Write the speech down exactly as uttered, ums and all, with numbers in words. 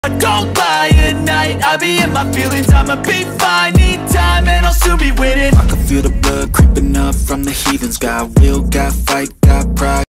I don't lie at night, I be in my feelings, I'ma be fine. Need time and I'll soon be winning. I can feel the blood creeping up from the heathens. Got will, got fight, got pride.